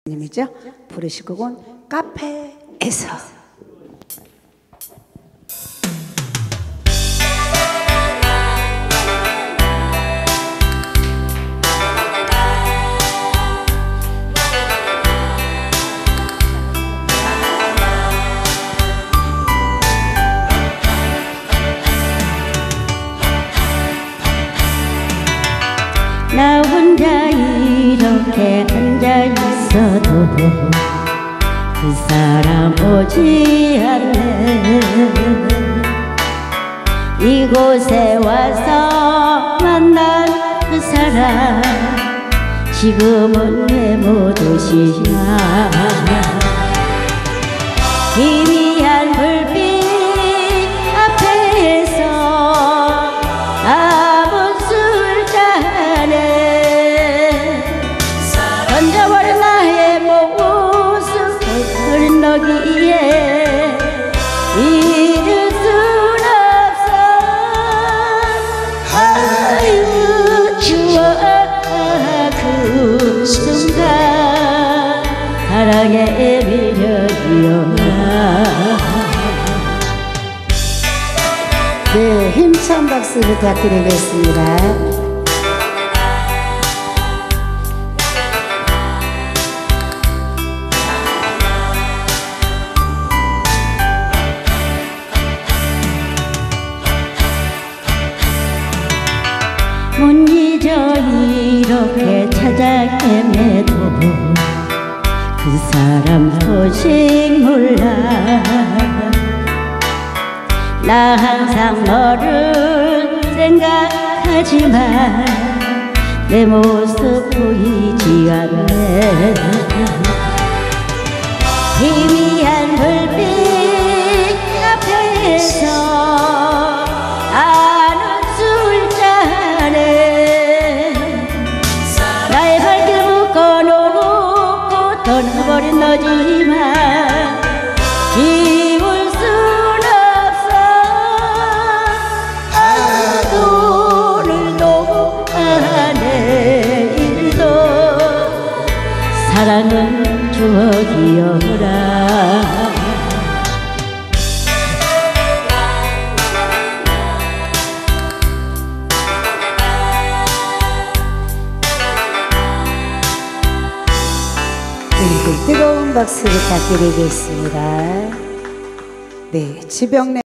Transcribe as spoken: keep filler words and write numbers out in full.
님이죠. 부르실 곡은 카페에서. 나 혼자 이렇게 앉아 있어도 그 사람 오지 않네. 이곳에 와서 만난 그 사람 지금은 왜 못 오시나. 희미한 불빛 앞에서 아무 술잔에 던져버린 나의 모습을 너기에 잊을 순 없어. 아유 추워 그 순간 사랑에 밀려기어나. 네, 힘찬 박수 부탁드리겠습니다. 못 잊어 이렇게 찾아 헤매도 그 사람 소식 몰라. 나 항상 너를 생각하지만 내 모습 보이지 않네. 희미한 불빛 앞에서 아는 술잔에 나의 발길 묶어놓고 떠나버린 너지만 지울 순 없어. 아, 오늘도 아, 내일도 사랑은 추억이여라. 네, 뜨거운 박수 부탁드리겠습니다. 네, 지병래